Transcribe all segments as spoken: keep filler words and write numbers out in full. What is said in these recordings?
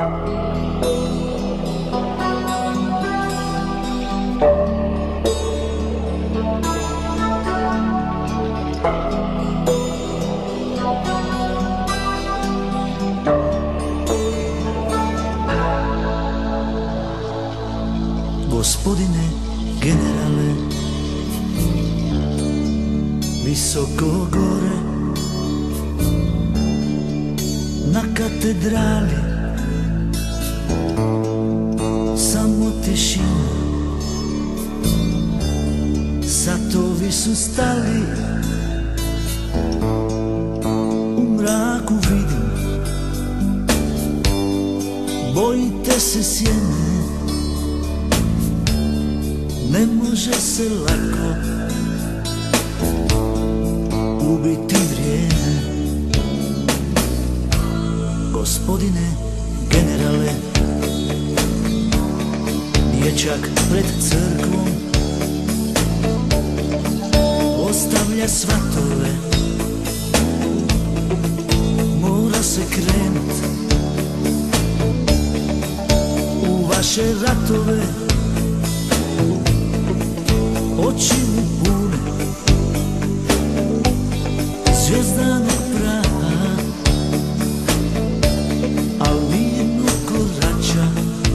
Gospodine generale, visoko gore na katedrali samo tišina, satovi su stali, u mraku vidim, bojite se sjene. Ne može se lako ubiti vrijeme. Gospodine generale, dječak pred crkvom ostavlja svatove, mora se krenut u vaše ratove. Oči mu pune zvjezdanog praha, al mirno korača,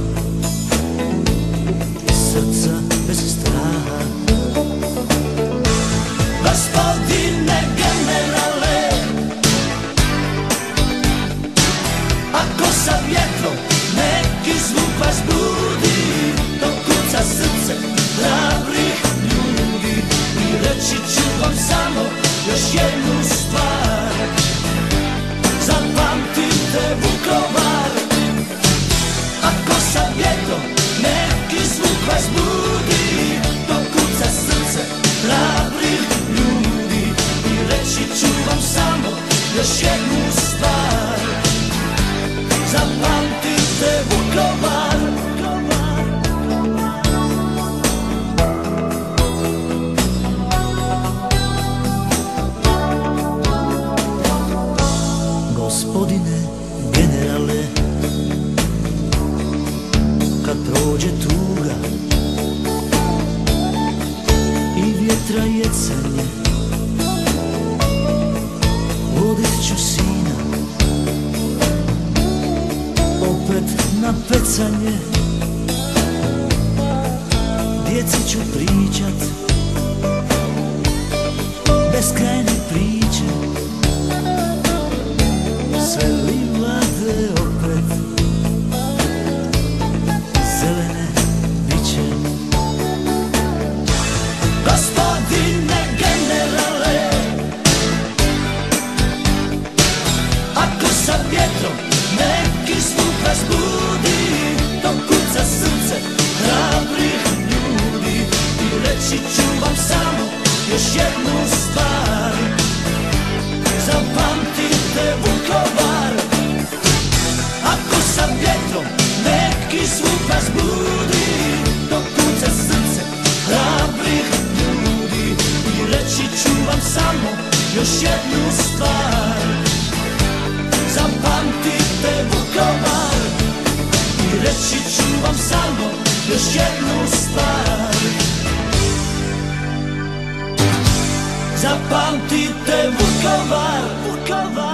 srca bez straha. Gospodine generale, ako sa vjetrom neki zvuk vas budi, dok kuca srce hrabrih ljudi, i reći ću vam samo još jednu stvar. Zapamtite Vukovar, ako sa vjetrom neki zvuk vas budi, dok kuca srce hrabrih ljudi, i reći ću vam samo još jednu stvar. Zapamtite Vukovar. Gospodine generale, kad prođe tuga i vjetra jecanje, vodit ću sina opet na pecanje. Djeci ću pričat beskrajne priče, sve livade opet zelene biće. Gospodine generale, ako sa vjetrom neki zvuk vas budi, dok kuca srce hrabrih ljudi, i reći ću vam samo još jednu stvar. Zapamtite Vukovar, ako sa vjetrom neki zvuk vas budi, dok kuca srce hrabrih ljudi, i reći ću vam samo još jednu stvar. Zapamtite Vukovar, i reći ću vam samo još jednu stvar. Zapamtite Vukovar, Vukovar.